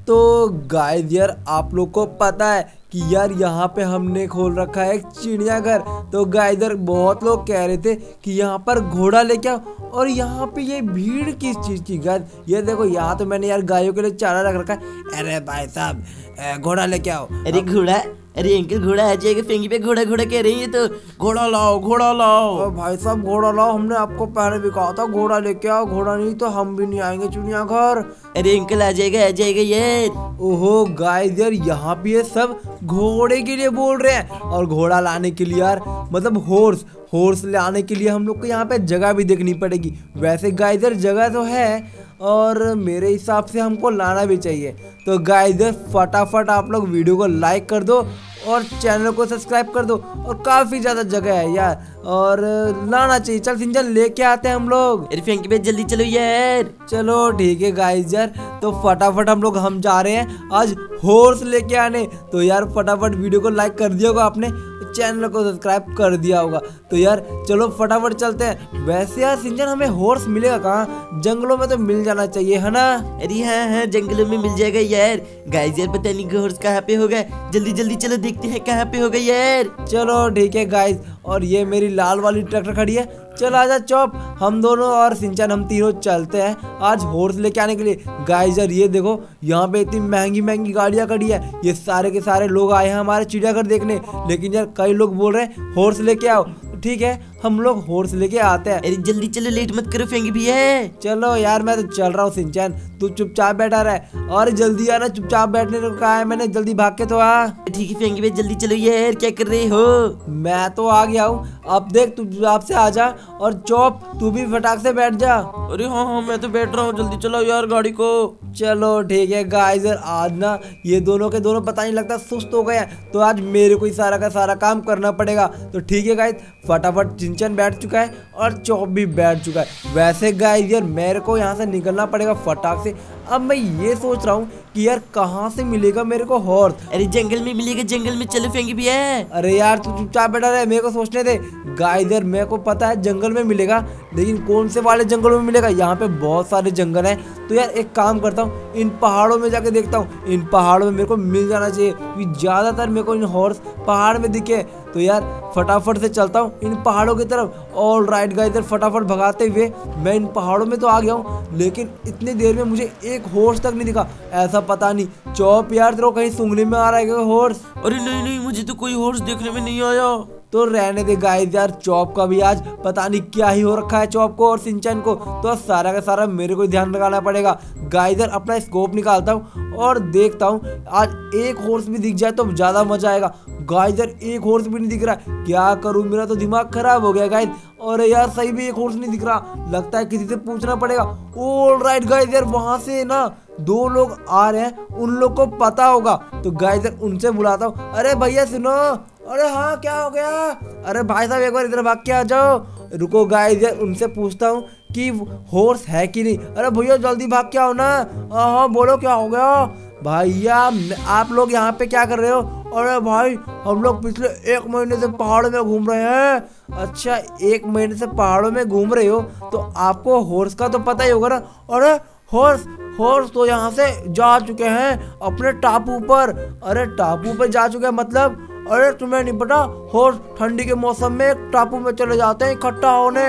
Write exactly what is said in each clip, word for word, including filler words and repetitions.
तो गाइस यार आप लोग को पता है कि यार यहाँ पे हमने खोल रखा है एक चिड़ियाघर। तो गाइस यार बहुत लोग कह रहे थे कि यहाँ पर घोड़ा लेके आओ, और यहाँ पे ये भीड़ किस चीज़ की। गाइस ये देखो यहाँ तो मैंने यार गायों के लिए चारा रख रखा है। अरे भाई साहब घोड़ा लेके आओ। अरे घोड़ा, अरे अंकल घोड़ा आ जाएगा। फेंगी पे घोड़ा घोड़ा कह रही है तो घोड़ा लाओ घोड़ा लाओ। भाई साहब घोड़ा लाओ, हमने आपको पहले भी कहा था घोड़ा लेके आओ, घोड़ा नहीं तो हम भी नहीं आएंगे चिड़ियाघर। अरे अंकल आ जाएगा आ जाएगा यार। ओहो गाइस यार यहाँ पे ये सब घोड़े के लिए बोल रहे हैं, और घोड़ा लाने के लिए यार मतलब हॉर्स हॉर्स लाने के लिए हम लोग को यहाँ पे जगह भी देखनी पड़ेगी। वैसे गाइस यार जगह तो है और मेरे हिसाब से हमको लाना भी चाहिए। तो गाइस यार फटाफट आप लोग वीडियो को लाइक कर दो और चैनल को सब्सक्राइब कर दो, और काफी ज्यादा जगह है यार और लाना चाहिए। चल सिंचन लेके आते हैं हम लोग। अरे फेंकी पे जल्दी चलो यार। चलो ठीक है गाइस यार, तो फटाफट हम लोग हम जा रहे हैं आज हॉर्स लेके आने। तो यार फटाफट वीडियो को लाइक कर दिया होगा आपने, चैनल को सब्सक्राइब कर दिया होगा। तो यार चलो फटाफट चलते हैं। वैसे यार सिंचन हमें हॉर्स मिलेगा कहाँ? जंगलों में तो मिल जाना चाहिए है ना? अरे हाँ हाँ जंगलों में मिल जाएगा यार। गाइस यार पता नहीं हॉर्स कहाँ पे होगा, जल्दी जल्दी चलो देखते हैं कहाँ पे होगा यार। चलो ठीक है गाइस, और ये मेरी लाल वाली ट्रैक्टर खड़ी है। चल आजा चौप, हम दोनों और सिंचन हम तीनों चलते हैं आज हॉर्स लेके आने के लिए। गाइस यार ये देखो यहाँ पे इतनी महंगी महंगी गाड़ियाँ खड़ी है, ये सारे के सारे लोग आए हैं हमारे चिड़ियाघर देखने। लेकिन यार कई लोग बोल रहे हैं हॉर्स लेके आओ। ठीक है हम लोग हॉर्स लेके आते हैं। अरे जल्दी चलो लेट मत करो फेंगी भैया। चलो यार मैं तो चल रहा हूँ सिंचन, तू चुपचाप बैठा रहे और जल्दी आना। चुपचाप बैठने को कहा है मैंने, जल्दी भाग के तो आ। ठीक है फेंगी भैया जल्दी चलो यार, क्या कर रहे हो? मैं तो आ गया हूँ, अब देख तू चुपचाप से आ जा, और चौप तू भी फटाक से बैठ जा। अरे हाँ हाँ मैं तो बैठ रहा हूँ, जल्दी चलाओ यार गाड़ी को। चलो ठीक है गाइस यार आज ना ये दोनों के दोनों पता नहीं लगता सुस्त हो गए हैं, तो आज मेरे को ही सारा का सारा काम करना पड़ेगा। तो ठीक है गाइस फटाफट सिंचन बैठ चुका है और चौप भी बैठ चुका है। वैसे गाइस यार मेरे को यहाँ से निकलना पड़ेगा फटाक से। अब मैं ये सोच रहा हूँ कि यार कहाँ से मिलेगा मेरे को हॉर्स? अरे जंगल में मिलेगा, जंगल में चलो फेंगी भैया। अरे यार तू चुपचाप बैठा रहे, मेरे को सोचने दे। गाइस यार मेरे को पता है जंगल में मिलेगा, लेकिन कौन से वाले जंगलों में मिलेगा? यहाँ पे बहुत सारे जंगल हैं। तो यार एक काम करता हूँ, इन पहाड़ों में जाके देखता हूँ। इन पहाड़ों में मेरे को मिल जाना चाहिए, क्योंकि ज्यादातर मेरे को इन हॉर्स पहाड़ में दिखे। तो यार फटाफट से चलता हूँ इन पहाड़ों की तरफ। ऑल राइट गाइस यार फटाफट भगाते हुए मैं इन पहाड़ों में तो आ गया हूँ, लेकिन इतनी देर में मुझे एक हॉर्स तक नहीं दिखा। ऐसा पता नहीं चौप यार तेरे को कहीं सूंघने में आ रहा है हॉर्स? अरे नहीं नहीं मुझे तो कोई हॉर्स देखने में नहीं आया। तो रहने दे गाइस यार, चौप का भी आज पता नहीं क्या ही हो रखा है चौप को और सिंचन को। तो सारा का सारा मेरे को ध्यान लगाना पड़ेगा। गाइस यार अपना स्कोप निकालता हूँ और देखता हूँ आज एक हॉर्स भी दिख जाए तो ज्यादा मजा आएगा। गाइस यार एक हॉर्स भी नहीं दिख रहा, क्या करूँ? मेरा तो दिमाग खराब हो गया गाइस। और यार सही भी एक हॉर्स नहीं दिख रहा, लगता है किसी से पूछना पड़ेगा। ऑल राइट गाइस यार वहां से ना दो लोग आ रहे हैं, उन लोग को पता होगा। तो गाइस यार उनसे बुलाता हूँ। अरे भैया सुनो। अरे हाँ क्या हो गया? अरे भाई साहब एक बार इधर भाग के आ जाओ। रुको गाइस यार उनसे पूछता हूँ कि हॉर्स है कि नहीं। अरे भैया जल्दी भाग के आओ ना। हाँ हाँ बोलो क्या हो गया? भैया आप लोग यहाँ पे क्या कर रहे हो? अरे भाई हम लोग पिछले एक महीने से पहाड़ों में घूम रहे हैं। अच्छा एक महीने से पहाड़ों में घूम रहे हो तो आपको हॉर्स का तो पता ही होगा ना। अरे हॉर्स हॉर्स तो यहाँ से जा चुके हैं अपने टापू पर। अरे टापू पर जा चुके हैं मतलब? अरे तुम्हें नहीं पता हॉर्स ठंडी के मौसम में एक टापू में चले जाते हैं इकट्ठा होने।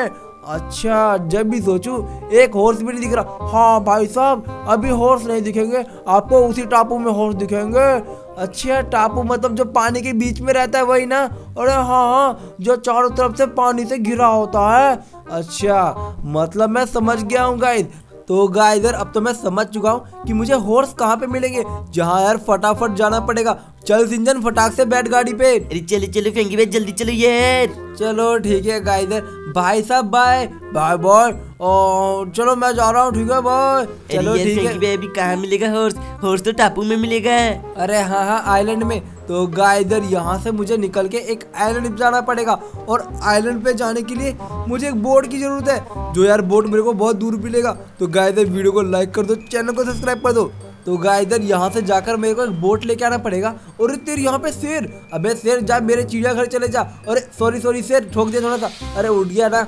अच्छा जब भी सोचूं एक हॉर्स भी नहीं दिख रहा। हाँ भाई साहब अभी हॉर्स नहीं दिखेंगे आपको, उसी टापू में हॉर्स दिखेंगे। अच्छा टापू मतलब जो पानी के बीच में रहता है वही ना? अरे हाँ हाँ जो चारों तरफ से पानी से घिरा होता है। अच्छा मतलब मैं समझ गया हूँ गाइस। तो गाइस यार अब तो मैं समझ चुका हूँ कि मुझे हॉर्स कहाँ पे मिलेंगे, जहाँ यार फटाफट जाना पड़ेगा। चल सिंचन फटाक से बैठ गाड़ी पे। अरे चलो चलो फेंगी भाई जल्दी चलो यार। चलो ठीक है गाइस यार, भाई साहब बाय बाय बॉय। चलो मैं जा रहा हूँ ठीक है बाय। चलो ठीक है। अभी कहाँ मिलेगा हॉर्स? हॉर्स तो टापू में मिलेगा। अरे हाँ हाँ आइलैंड में। तो गाइस यार यहाँ से मुझे निकल के एक आइलैंड पे जाना पड़ेगा, और आइलैंड पे जाने के लिए मुझे एक बोट की जरूरत है, जो यार बोट मेरे को बहुत दूर मिलेगा। तो गाइस यार वीडियो को लाइक कर दो, चैनल को सब्सक्राइब कर दो। तो गाइस यार यहाँ से जाकर मेरे को एक बोट लेके आना पड़ेगा। और तेरे यहाँ पे शेर, अबे शेर जा मेरे चिड़ियाघर चले जा। अरे सॉरी सॉरी शेर ठोक दिया थोड़ा सा। अरे उठ गया ना।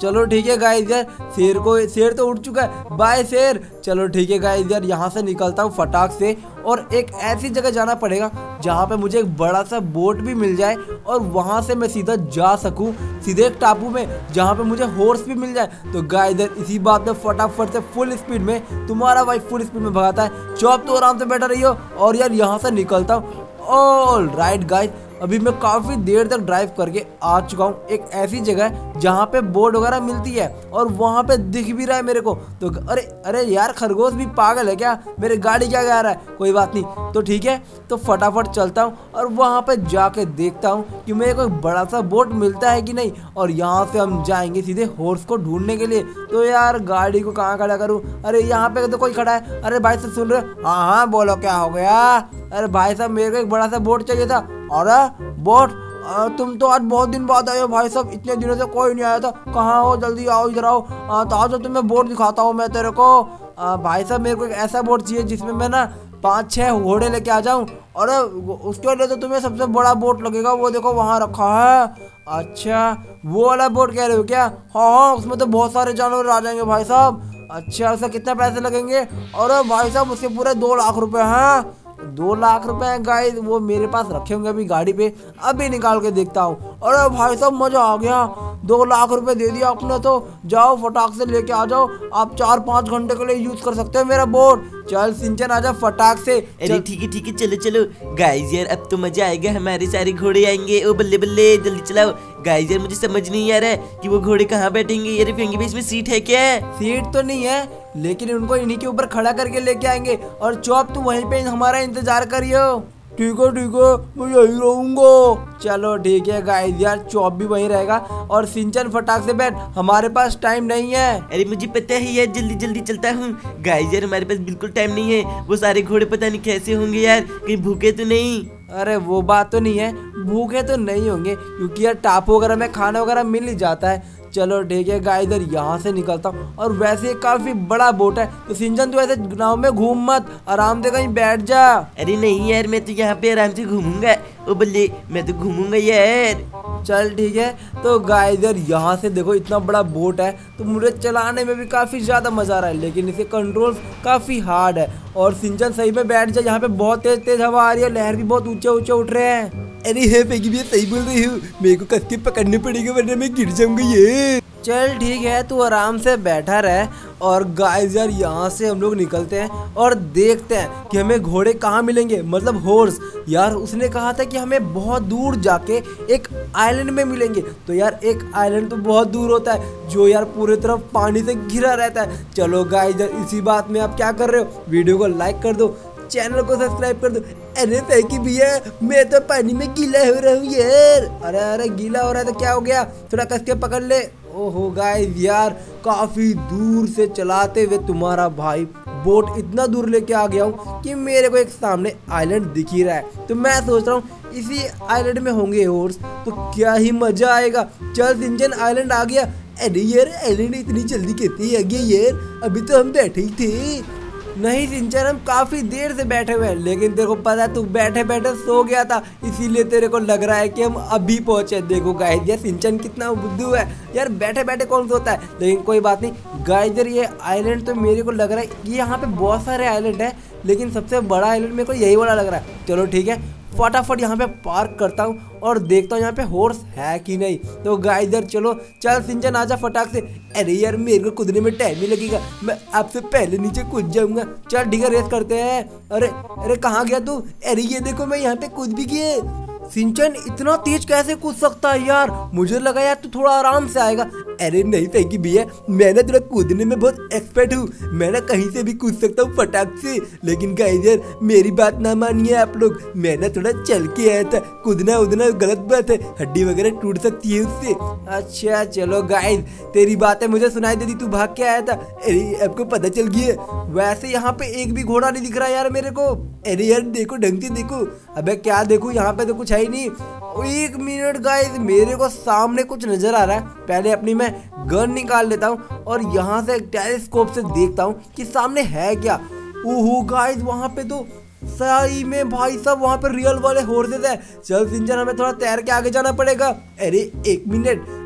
चलो ठीक है गाइस यार, शेर को शेर तो उठ चुका है, बाय शेर। चलो ठीक है गाइस यार, यहाँ से निकलता हूँ फटाक से और एक ऐसी जगह जाना पड़ेगा जहाँ पे मुझे एक बड़ा सा बोट भी मिल जाए और वहाँ से मैं सीधा जा सकूँ सीधे एक टापू में जहाँ पे मुझे हॉर्स भी मिल जाए। तो गाइस यार इसी बात में फटाफट से फुल स्पीड में तुम्हारा भाई फुल स्पीड में भगाता है। चौप तो आराम से बैठा रही हो और यार यहाँ से निकलता हूँ। ऑल राइट गाइस, अभी मैं काफ़ी देर तक ड्राइव करके आ चुका हूँ एक ऐसी जगह जहाँ पे बोट वगैरह मिलती है और वहाँ पे दिख भी रहा है मेरे को। तो अरे अरे यार खरगोश भी पागल है क्या, मेरे गाड़ी क्या गा रहा है, कोई बात नहीं। तो ठीक है, तो फटाफट चलता हूँ और वहाँ पे जाके देखता हूँ कि मेरे को बड़ा सा बोट मिलता है कि नहीं और यहाँ से हम जाएंगे सीधे हॉर्स को ढूंढने के लिए। तो यार गाड़ी को कहाँ खड़ा करूँ, अरे यहाँ पे तो कोई खड़ा है। अरे भाई साहब सुन रहे हो? हाँ हाँ बोलो क्या हो गया। अरे भाई साहब मेरे को एक बड़ा सा बोट चाहिए था। अरे बोट, तुम तो आज बहुत दिन बाद आए हो भाई साहब, इतने दिनों से कोई नहीं आया था, कहाँ हो, जल्दी आओ इधर आओ। तो आज तुम्हें बोट दिखाता हूँ मैं तेरे को। आ, भाई साहब मेरे को एक ऐसा बोट चाहिए जिसमें मैं ना पाँच छः घोड़े लेके आ जाऊँ। अरे उसके लिए तो तुम्हें सबसे बड़ा बोट लगेगा, वो देखो वहाँ रखा है। अच्छा वो वाला बोट कह रहे हो क्या? हाँ हाँ उसमें तो बहुत सारे जानवर आ जाएंगे भाई साहब। अच्छा उसका कितने पैसे लगेंगे? अरे भाई साहब उसके पूरे दो लाख रुपए हैं। दो लाख रुपए हैं गाइस, वो मेरे पास रखे होंगे अभी गाड़ी पे, अभी निकाल के देखता हूँ। अरे भाई साहब मजा आ गया, दो लाख रुपए दे दिया आपने तो। जाओ फटाक से लेके आ जाओ, आप चार पाँच घंटे के लिए यूज कर सकते हो मेरा बोट। चल सिंचन आजा फटाक से। अरे ठीक है ठीक है, चलो चलो गाइस यार, अब तो मजा आएगा, हमारे सारे घोड़े आएंगे। ओ बल्ले बल्ले जल्दी चलाओ गाइस यार, मुझे समझ नहीं आ रहा है कि वो घोड़े कहाँ बैठेंगे। यार फेंगे भी इसमें सीट है क्या? सीट तो नहीं है, लेकिन उनको इन्हीं के ऊपर खड़ा करके लेके आएंगे। और चौप तू वहीं पे हमारा इंतजार करियो। ठीक है ठीक है, मैं यही रहूंगा। चलो ठीक है गाइस यार, चौप भी वहीं रहेगा और सिंचन फटाक से बैठ, हमारे पास टाइम नहीं है। अरे मुझे पता है यार, जल्दी जल्दी चलता हूँ। गाइस यार हमारे पास बिल्कुल टाइम नहीं है, वो सारे घोड़े पता नहीं कैसे होंगे यार, कहीं भूखे तो नहीं? अरे वो बात तो नहीं है, भूखे तो नहीं होंगे क्योंकि यार टापू वगैरह में खाना वगैरह मिल ही जाता है। चलो ठीक है गाइस इधर यहाँ से निकलता हूँ और वैसे ये काफी बड़ा बोट है, तो सिंचन तू ऐसे नाव में घूम मत, आराम से कहीं बैठ जा। अरे नहीं यार, मैं तो यहाँ पे आराम से घूमूंगा। ओ बल्ले मैं तो घूमूंगा यार। चल ठीक है, तो गाइस इधर यहाँ से देखो इतना बड़ा बोट है, तो मुझे चलाने में भी काफी ज्यादा मजा आ रहा है, लेकिन इसे कंट्रोल काफी हार्ड है। और सिंचन सही में बैठ जा, यहाँ पे बहुत तेज तेज हवा आ रही है, लहर भी बहुत ऊंचे ऊंचे उठ रहे हैं। अरे है पैगी भैया सही बोल रही हूँ, मेरे को कस के पकड़ने पड़ेगा वरना मैं गिर जाऊंगा ये। चल ठीक है, तू आराम से बैठा रहे। और गाइस यार यहाँ से हम लोग निकलते हैं और देखते हैं कि हमें घोड़े कहाँ मिलेंगे, मतलब हॉर्स। यार उसने कहा था कि हमें बहुत दूर जाके एक आइलैंड में मिलेंगे। तो यार एक आइलैंड तो बहुत दूर होता है जो यार पूरी तरफ पानी से घिरा रहता है। चलो गाइस यार इसी बात में आप क्या कर रहे हो, वीडियो को लाइक कर दो, चैनल को सब्सक्राइब कर दो। अरे पैकी भैया मैं तो पानी में गीला हो रहा हूँ यार। अरे अरे गीला हो रहा है तो क्या हो गया, थोड़ा कस के पकड़ ले। ओहो गाइस यार काफी दूर से चलाते हुए तुम्हारा भाई बोट इतना दूर लेके आ गया हूँ कि मेरे को एक सामने आइलैंड दिख ही रहा है। तो मैं सोच रहा हूँ इसी आइलैंड में होंगे हॉर्स, तो क्या ही मजा आएगा। चल सिंचन आइलैंड आ गया। अरे यार आइलैंड इतनी जल्दी कैसे आ गया यार, अभी तो हम बैठे ही थे। नहीं सिंचन हम काफी देर से बैठे हुए हैं, लेकिन तेरे को पता है तू बैठे बैठे सो गया था, इसीलिए तेरे को लग रहा है कि हम अभी पहुंचे। देखो गाइस यार सिंचन कितना बुद्धू है यार, बैठे बैठे कौन सोता है। लेकिन कोई बात नहीं गाइस यार, ये आइलैंड तो मेरे को लग रहा है कि यहाँ पे बहुत सारे आइलैंड है, लेकिन सबसे बड़ा आइलैंड मेरे को यही वाला लग रहा है। चलो ठीक है, फटाफट यहाँ पे पार्क करता हूँ और देखता हूँ यहाँ पे हॉर्स है कि नहीं। तो गाइस इधर चलो, चल सिंचन आजा फटाक से। अरे यार मेरे को कूदने में टाइम ही लगेगा, मैं आपसे पहले नीचे कूद जाऊंगा। चल ठीक है रेस करते हैं। अरे अरे कहाँ गया तू? अरे ये देखो मैं यहाँ पे कूद भी गया। सिंचन इतना तेज कैसे कूद सकता है यार, मुझे लगा यार तू थोड़ा आराम से आएगा। अरे नहीं पैकी भैया, मैं ना थोड़ा कूदने में बहुत एक्सपर्ट हूँ, मैं ना कहीं से भी कूद सकता हूँ फटाक से। लेकिन गाइस यार मेरी बात ना मानिए आप लोग, मैं ना थोड़ा चल के आया था, कूदना उदना गलत बात है, हड्डी वगैरह टूट सकती है उससे। अच्छा चलो गाइस तेरी बातें मुझे सुनाई देती, तू भाग के आया था। अरे आपको पता चल गया। वैसे यहाँ पे एक भी घोड़ा नहीं दिख रहा यार मेरे को। अरे यार देखो ढंग से देखो। अबे क्या देखूं, यहाँ पे तो कुछ है ही नहीं। एक मिनट गाइस, मेरे को सामने कुछ नजर आ रहा है, पहले अपनी मैं गन निकाल लेता हूँ और यहाँ से टेलीस्कोप से देखता हूँ कि सामने है क्या। ओहो गाइस वहाँ पे तो सही में भाई साहब वहाँ पे रियल वाले हॉर्सेस है। चल सिंचन हमें थोड़ा तैर के आगे जाना पड़ेगा। अरे एक मिनट,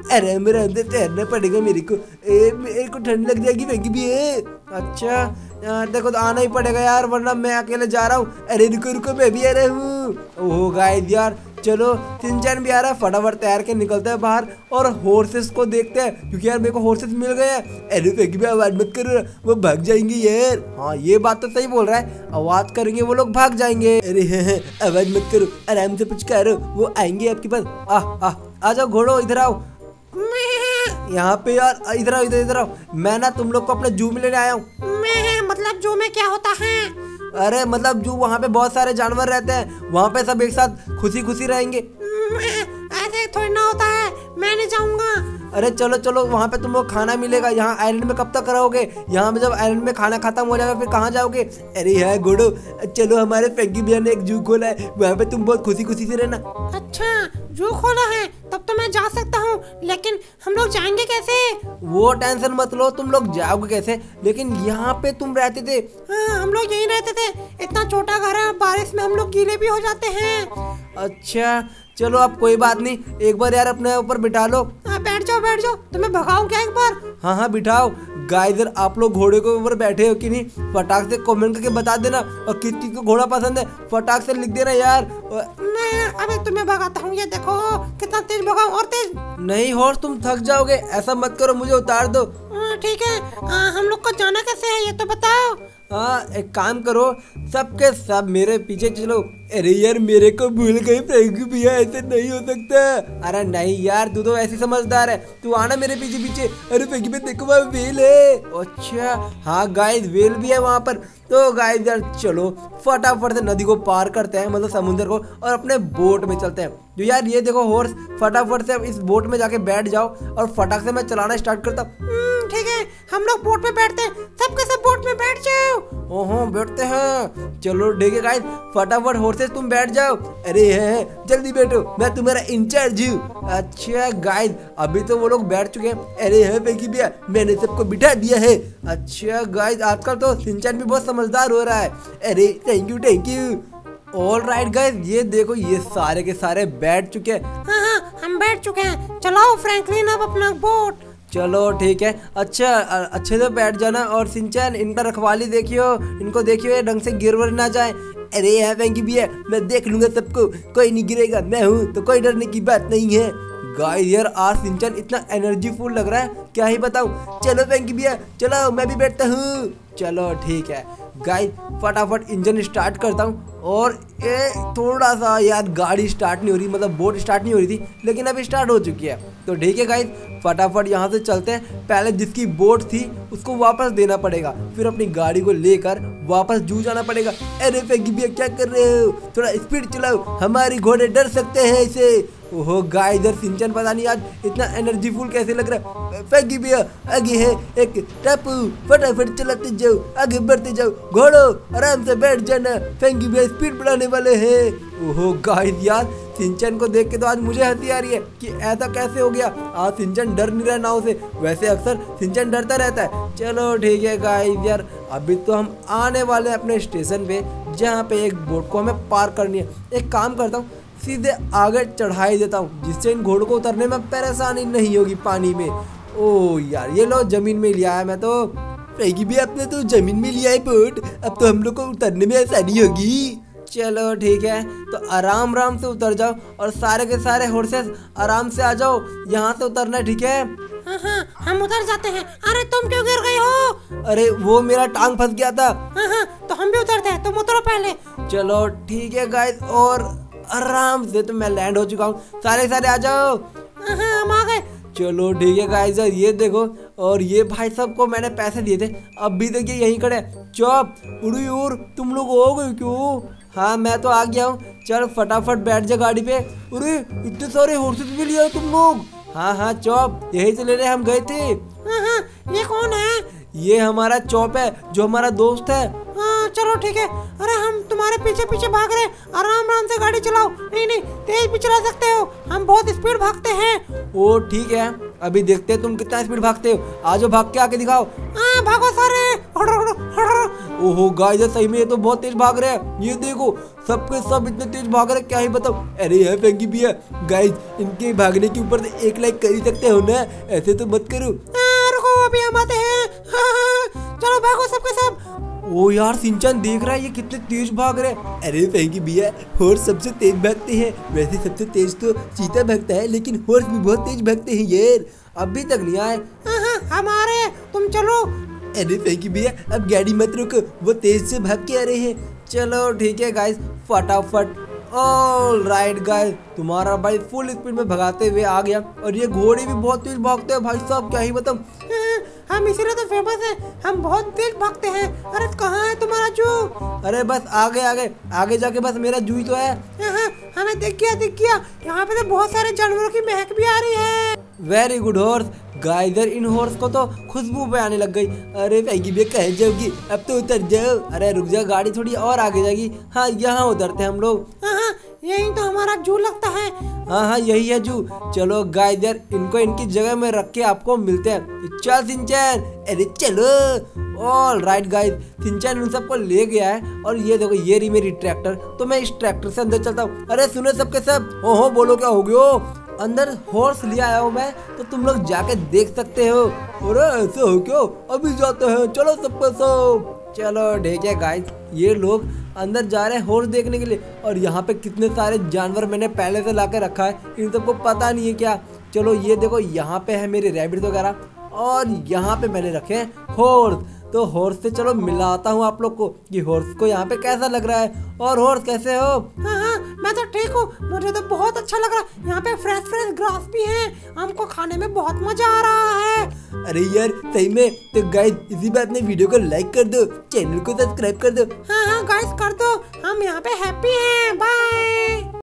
आराम आराम से तैरना पड़ेगा मेरे को। ए, मेरे को ठंड लग जाएगी फेंकी भी है। अच्छा यार देखो तो आना ही पड़ेगा यार, वरना मैं अकेले जा रहा हूँ। अरे रुको रुको मैं भी आ रहा हूँ। ओह गाइस यार चलो सिंचन भी आ रहा है, फटाफट तैर के निकलते हैं बाहर और हॉर्सेस को देखते हैं, क्योंकि यार मेरे को हॉर्सेस मिल गए हैं। अरे फेंकी भी आवाज मत करो, वो भाग जाएंगे यार। हाँ ये बात तो सही बोल रहा है, आवाज करेंगे वो लोग भाग जाएंगे। अरे हाँ हाँ आवाज मत करो, आराम से पुचकारो, वो आएंगे आपके पास। आ आ आ जाओ घोड़ो इधर आओ। यहाँ पे यार इधर आओ इधर इधर आओ। मैं ना तुम लोग को अपने जू में लेने आया हूँ। मतलब जू में क्या होता है? अरे मतलब जू वहाँ पे बहुत सारे जानवर रहते हैं, वहाँ पे सब एक साथ खुशी खुशी रहेंगे। ऐसे थोड़ी ना होता है, मैं नहीं जाऊंगा। अरे चलो चलो वहाँ पे तुम लोग खाना मिलेगा। यहाँ आयरन में कब तक रहोगे? यहाँ पे जब आयरन में खाना खत्म हो जाएगा फिर कहाँ जाओगे? अरे यार गोड़ो चलो, हमारे फेंकी भैया ने एक जू खोला है, वहाँ पे तुम बहुत खुशी खुशी से रहना। अच्छा जू खोला है तब तो मैं जा सकता हूँ, लेकिन हम लोग जाएंगे कैसे? वो टेंशन मत लो, तुम लोग जाओगे कैसे, लेकिन यहाँ पे तुम रहते थे। हाँ हम लोग यहीं रहते थे, इतना छोटा घर है, बारिश में हम लोग गीले भी हो जाते हैं। अच्छा चलो अब कोई बात नहीं, एक बार यार अपने ऊपर बिठा लो। हाँ बैठ जाओ बैठ जाओ, तुम्हें भगाऊं क्या एक बार? हाँ हाँ बिठाओ। गाइजर आप लोग घोड़े के ऊपर बैठे हो कि नहीं, फटाक से कमेंट करके बता देना, और किस चीज को घोड़ा पसंद है फटाक से लिख देना यार। मैं अभी तुम्हें भगाता हूँ, ये देखो कितना तेज भगाऊं, और तेज नहीं हॉर्स तुम थक जाओगे, ऐसा मत करो, मुझे उतार दो। ठीक है आ, हम लोग को जाना कैसे है ये तो बताओ। हाँ एक काम करो, सबके सब मेरे पीछे चलो। अरे यार मेरे को भूल गई फ्रेंकी भैया, ऐसे नहीं हो सकता। अरे नहीं यार तू तो ऐसी समझदार है, तू आना मेरे पीछे पीछे। अरे फेंकी भैया देखो वहाँ वेल है। अच्छा हाँ गाइस वेल भी है वहाँ पर। तो गाइस यार चलो फटाफट से नदी को पार करते हैं, मतलब समुद्र को, और अपने बोट में चलते हैं। तो यार ये देखो हॉर्स, फटाफट से अब इस बोट में जाके बैठ जाओ और फटाक से मैं चलाना स्टार्ट करता हूँ। ठीक है हम लोग बोट में बैठते हैं, सबके सब बोट में बैठ जाओ। ओहो बैठते हैं, चलो ठीक है गाइस फटाफट हॉर्सेस तुम बैठ जाओ। अरे है जल्दी बैठो, मैं तुम्हारा इंचार्ज हूँ। अच्छा गाइस अभी तो वो लोग बैठ चुके हैं। अरे है फेंकी भैया मैंने सबको बिठा दिया है। अच्छा गाइस आजकल तो सिंचन भी बहुत समझदार हो रहा है। अरे thank you thank you. All right guys ये देखो ये सारे के सारे बैठ चुके हैं। हाँ हाँ हम बैठ चुके हैं, चलाओ फ्रैंकलिन अब अपना बोट। चलो ठीक है। अच्छा अच्छे से बैठ जाना, और सिंचन इनका रखवाली देखियो, इनको देखियो ये ढंग से गिर वर ना जाए। अरे यार फेंकी भैया मैं देख लूंगा सबको, कोई नहीं गिरेगा, मैं हूँ तो कोई डरने की बात नहीं है। गाइस यार आज सिंचन इतना एनर्जी फुल लग रहा है क्या ही बताऊं। चलो फेंकी भैया चलो मैं भी बैठता हूँ। चलो ठीक है गाइस फटाफट इंजन स्टार्ट करता हूँ, और ये थोड़ा सा यार गाड़ी स्टार्ट नहीं हो रही, मतलब बोट स्टार्ट नहीं हो रही थी, लेकिन अभी स्टार्ट हो चुकी है। तो ठीक है गाइस फटाफट यहाँ से चलते हैं। पहले जिसकी बोट थी उसको वापस देना पड़ेगा, फिर अपनी गाड़ी को लेकर वापस जू जाना पड़ेगा। अरे फेंकी भैया क्या कर रहे हो, थोड़ा स्पीड चलाओ, हमारी घोड़े डर सकते हैं इसे। ओहो गाइस इधर सिंचन पता नहीं आज इतना एनर्जी फुल कैसे लग रहा है। फेंकी भैया आगे है एक टापू, फटाफट चलाते जाओ, आगे बढ़ते जाओ, घोड़ो आराम से बैठ जाना, फेंकी भैया स्पीड बढ़ाने वाले हैं। ओहो गाइस यार सिंचन को देख के तो आज मुझे हंसी आ रही है कि ऐसा कैसे हो गया। आज सिंचन डर नहीं रहा नाव से, वैसे अक्सर सिंचन डरता रहता है। चलो ठीक है गाइस यार अभी तो हम आने वाले हैं अपने स्टेशन पे, जहाँ पे एक बोट को हमें पार करनी है। एक काम करता हूँ सीधे आगे चढ़ाई देता हूँ, जिससे इन घोड़ों को उतरने में परेशानी नहीं होगी पानी में। ओ यार ये लो जमीन में लिया है मैं तो। फेंकी भैया आपने तो जमीन में लिया है बोट, अब तो हम लोग को उतरने में आसानी होगी। चलो ठीक है तो आराम आराम से उतर जाओ, और सारे के सारे हॉर्सेस आराम से आ जाओ, यहाँ से उतरना ठीक है। हाँ हाँ हम उतर जाते हैं। अरे तुम क्यों गिर गए हो? अरे वो मेरा टांग फंस गया था। हाँ हाँ तो हम भी उतरते हैं, तुम उतरो पहले। चलो ठीक है गाइस, और आराम से तो मैं लैंड हो चुका हूँ, सारे सारे आ जाओ। हाँ हाँ हम आ गए। चलो ठीक है गाइस ये देखो, और ये भाई साहब को मैंने पैसे दिए थे, अब भी देखिए यहीं खड़े। चुप उड़ी और तुम लोग हो गए क्यों? हाँ मैं तो आ गया हूँ, चल फटाफट बैठ जा गाड़ी पे। अरे इतने सारे हॉर्सेस भी लिए तुम लोग? हाँ हाँ चौप यही से लेने हम गए थे। हाँ हाँ ये कौन है? ये हमारा चौप है जो हमारा दोस्त है। हाँ चलो ठीक है। अरे हम तुम्हारे पीछे पीछे भाग रहे हैं, आराम आराम से गाड़ी चलाओ। नहीं नहीं तेज भी चला सकते हो, हम बहुत स्पीड भागते हैं। ओ ठीक है अभी देखते हैं तुम कितना स्पीड भागते हो। आजो भाग के आके दिखाओ। हाँ भागो सारे। हड़ो, हड़ो, हड़ो। ओहो गाइस सही में ये तो बहुत तेज भाग रहे हैं। ये देखो सबके सब इतने तेज भाग रहे हैं, क्या ही बताओ। अरे यार फैंकी भैया गाइस इनके भागने के ऊपर तो एक लाइक कर ही सकते हो ना, ऐसे तो मत करो। हाँ, रुको अभी हम आते हैं। हाँ, हाँ, चलो भागो सबके सब। ओ यार सिंचन देख रहा है ये कितने तेज भाग रहे हैं। अरे फैंकी भैया हॉर्स सबसे तेज भागते हैं। वैसे सबसे तेज तो चीता भागता है, लेकिन हॉर्स भी बहुत तेज भागते हैं यार। अभी तक नहीं आए। हाँ, हाँ, हम आ रहे हैं, तुम चलो। अरे फैंकी भैया अब गाड़ी मत रोको, वो तेज से भाग के आ रहे हैं। चलो ठीक है गाइस फटाफट। ऑल राइट गाइस तुम्हारा भाई फुल स्पीड में भगाते हुए आ गया। और ये घोड़े भी बहुत तेज भागते हैं भाई साहब, क्या ही बताऊं। हाँ, हम इसीलिए तो फेमस है, हम बहुत तेज भागते हैं। अरे कहाँ है तुम्हारा जू? अरे बस आगे आगे आगे जाके बस मेरा जू ही तो है। हाँ, हाँ, हमें दिख गया दिख गया। यहाँ पे तो बहुत सारे जानवरों की महक भी आ रही है। Very good horse. गाइस इन हॉर्स को तो खुशबू पे आने लग गई। अरे फैंकी भैया कहाँ जाओगी, अब तो उतर जाओ। अरे रुक जा, गाड़ी थोड़ी और आगे जाएगी। हाँ यहाँ उतरते हैं हम लोग। हाँ, हाँ, यही तो हमारा जू लगता है। हाँ हाँ यही है जू। चलो गाइस यार इनको इनकी जगह में रख के आपको मिलते हैं। चल सिंचन। अरे चलो। ऑल राइट गाइस सिंचन उन सबको ले गया है। और ये देखो ये रही मेरी ट्रैक्टर, तो मैं इस ट्रैक्टर से अंदर चलता हूँ। अरे सुनो सबके सब। ओहो बोलो क्या हो गया। अंदर हॉर्स ले आया हूँ मैं, तो तुम लोग जाके देख सकते हो। अरे ऐसे हो क्यों, अभी जाते हैं, चलो सबके सब। चलो ठीक है गाइस ये लोग अंदर जा रहे हैं हॉर्स देखने के लिए। और यहाँ पे कितने सारे जानवर मैंने पहले से ला के रखा है, इन सबको पता नहीं है क्या। चलो ये देखो यहाँ पे है मेरे रैबिट वगैरह, और यहाँ पे मैंने रखे हैं हॉर्स। तो हॉर्स से चलो मिलाता हूँ आप लोग को कि हॉर्स को यहाँ पे कैसा लग रहा है। और हॉर्स कैसे हो? हाँ, हाँ, मैं तो ठीक हूँ, मुझे तो बहुत अच्छा लग रहा है। यहाँ पे फ्रेश फ्रेश ग्रास भी है, हमको खाने में बहुत मजा आ रहा है। अरे यार सही में। तो गाइस इसी बात में वीडियो को लाइक कर दो, चैनल को सब्सक्राइब कर दो। हाँ, हाँ, गाइस कर दो, हम यहाँ पे हैप्पी हैं। बाय।